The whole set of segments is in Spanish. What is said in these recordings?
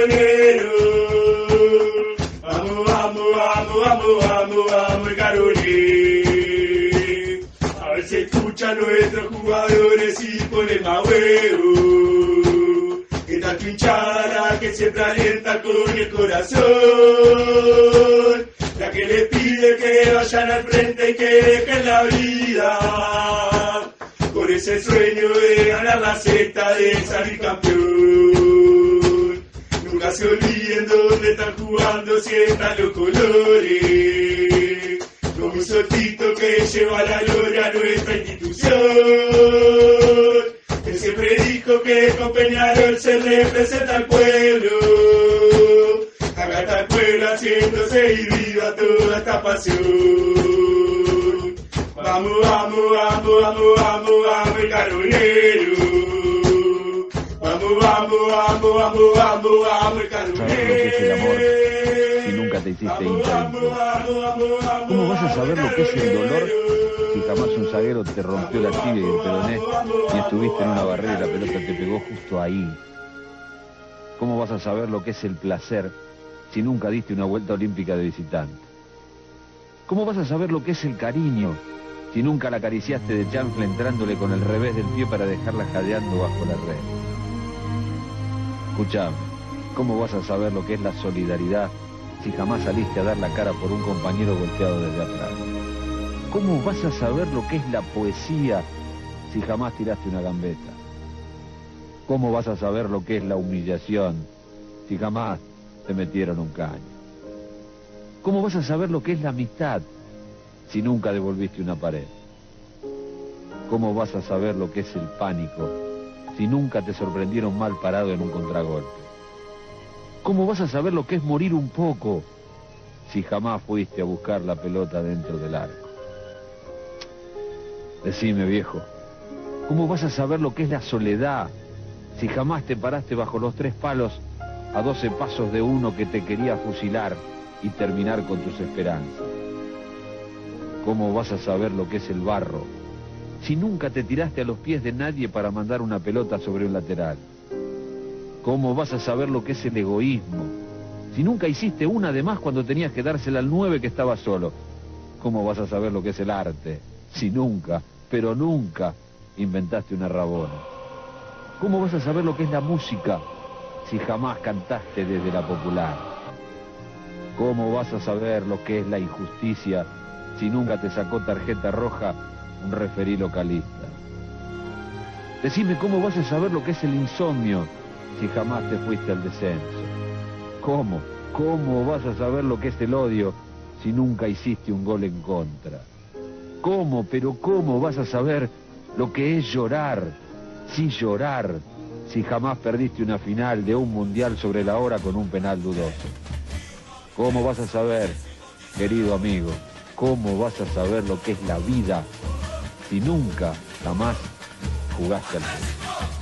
caronero. Vamos, vamos, vamos, vamos, vamos, vamos el caronero. A ver si escuchan nuestros jugadores y ponen más huevos. Esta hinchada que siempre alienta con el corazón. La que les pide que vayan al frente y que dejen la vida. Por ese sueño de ganar la sexta, de salir campeón. Nunca se olviden dónde están jugando, si están los colores. Como un soltito que lleva la gloria a nuestra institución. Él siempre dijo que con Peñarol se representa al pueblo. Acá está el pueblo haciendo seguir viva toda esta pasión. Vamos, vamos, vamos, vamos, vamos, vamos el caronero. Vamos, vamos, vamos, vamos, vamos, vamos el caronero. Si nunca te hiciste hincha. ¿Cómo vas a saber lo que es el dolor si jamás un zaguero te rompió la tibia y el peroné y estuviste en una barrera y la pelota te pegó justo ahí? ¿Cómo vas a saber lo que es el placer si nunca diste una vuelta olímpica de visitante? ¿Cómo vas a saber lo que es el cariño si nunca la acariciaste de chanfle entrándole con el revés del pie para dejarla jadeando bajo la red? Escuchame, ¿cómo vas a saber lo que es la solidaridad si jamás saliste a dar la cara por un compañero golpeado desde atrás? ¿Cómo vas a saber lo que es la poesía si jamás tiraste una gambeta? ¿Cómo vas a saber lo que es la humillación si jamás te metieron un caño? ¿Cómo vas a saber lo que es la amistad si nunca devolviste una pared? ¿Cómo vas a saber lo que es el pánico si nunca te sorprendieron mal parado en un contragolpe? ¿Cómo vas a saber lo que es morir un poco si jamás fuiste a buscar la pelota dentro del arco? Decime, viejo, ¿cómo vas a saber lo que es la soledad si jamás te paraste bajo los 3 palos a 12 pasos de uno que te quería fusilar y terminar con tus esperanzas? ¿Cómo vas a saber lo que es el barro si nunca te tiraste a los pies de nadie para mandar una pelota sobre un lateral? ¿Cómo vas a saber lo que es el egoísmo si nunca hiciste una de más cuando tenías que dársela al 9 que estaba solo? ¿Cómo vas a saber lo que es el arte si nunca, pero nunca, inventaste una rabona? ¿Cómo vas a saber lo que es la música si jamás cantaste desde la popular? ¿Cómo vas a saber lo que es la injusticia si nunca te sacó tarjeta roja un referí localista? Decime, ¿cómo vas a saber lo que es el insomnio si jamás te fuiste al descenso? ¿Cómo vas a saber lo que es el odio si nunca hiciste un gol en contra? ¿Cómo vas a saber lo que es llorar, sí llorar, si jamás perdiste una final de un mundial sobre la hora con un penal dudoso? ¿Cómo vas a saber, querido amigo, cómo vas a saber lo que es la vida si nunca, jamás jugaste al fútbol?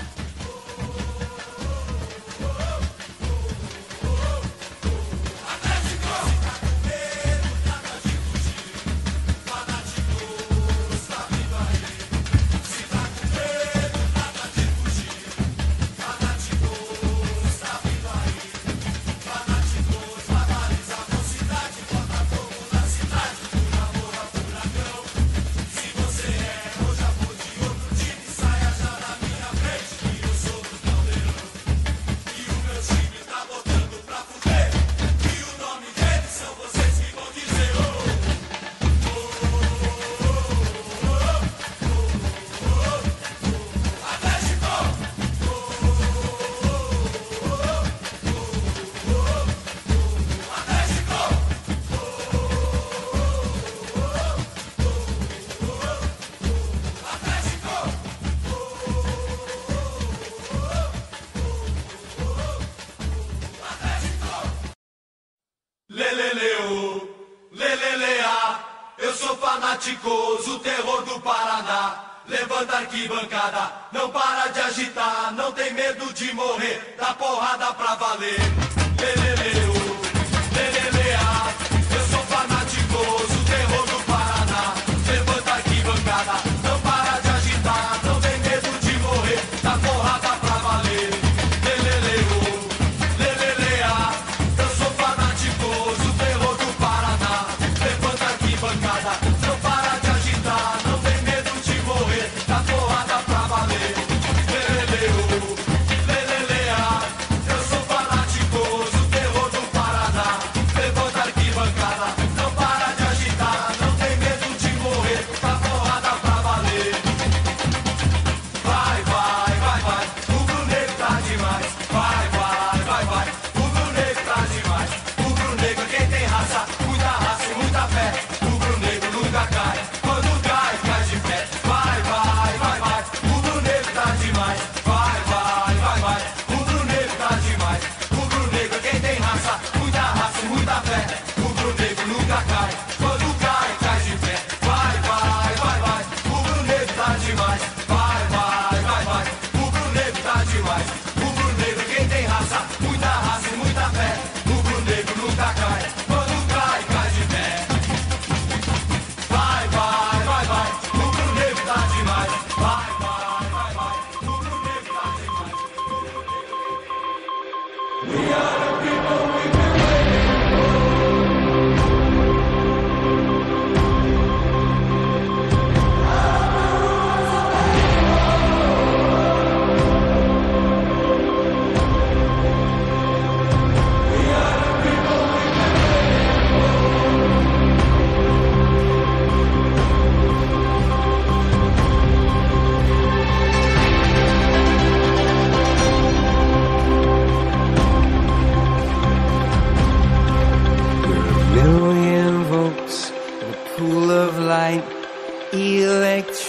fanáticos, o terror do Paraná. Levanta a arquibancada, não para de agitar, não tem medo de morrer, dá porrada pra valer. Leleleu, leleleá, eu sou fanáticos, o terror do Paraná. Levanta a arquibancada, não para de agitar, não tem medo de morrer, dá porrada pra valer. Leleleu, leleleá.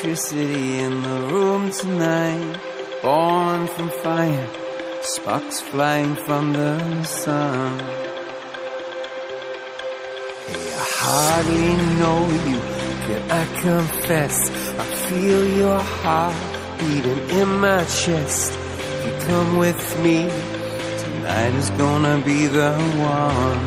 electricity in the room tonight, born from fire, sparks flying from the sun. Hey, I hardly know you, can I confess? I feel your heart beating in my chest. If you come with me, tonight is gonna be the one.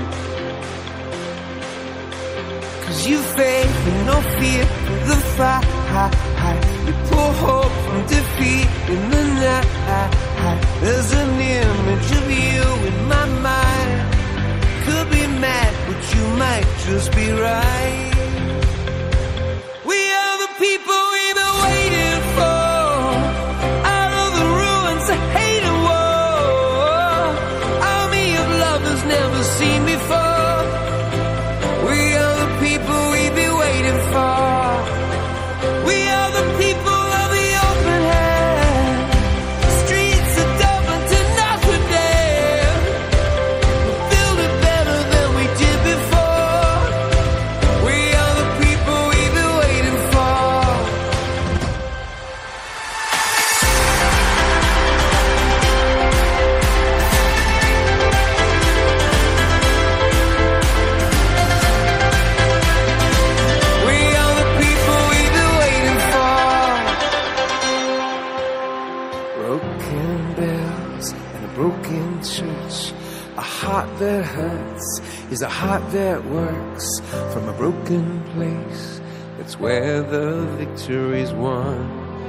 'Cause you faith and no fear for the fight. You pull hope from defeat in the night. There's an image of you in my mind. Could be mad, but you might just be right. We are the people we've been waiting for. Out of the ruins of hate and war, army of lovers never seen before. We are the people we've been waiting for. We are the people of the open hand. Streets of Dublin to Notre Dame. We'll build it better than we did before. We are the people we've been waiting for. We are the people we've been waiting for. Broken bells and a broken church. A heart that hurts is a heart that works. From a broken place, that's where the victory's won.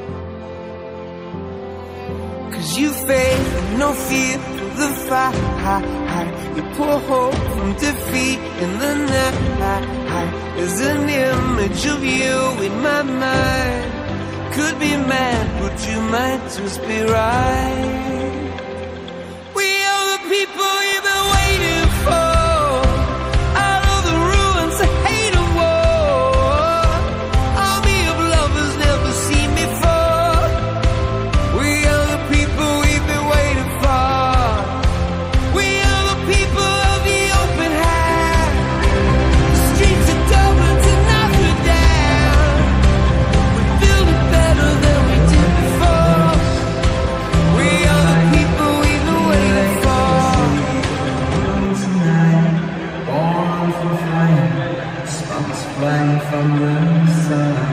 'Cause you faith and no fear for the fight. You pour hope from defeat in the night. There's an image of you in my mind. Could be mad, but you might just be right. We are the people you've been waiting for. Out of the ruins of hate and war, army of lovers never seen before. We are the people we've been waiting for. We are the people of the open hand. The streets of Dublin to Notre Dame. We build it better than we did before. We are the people we've been waiting for. Tonight, born from fire, sparks flying from the sun.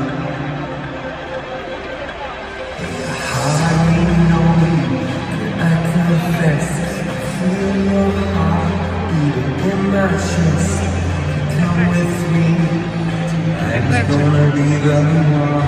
Hardly know you, I confess. I feel your heart beating in my chest. Come with me, tonight's gonna be the one.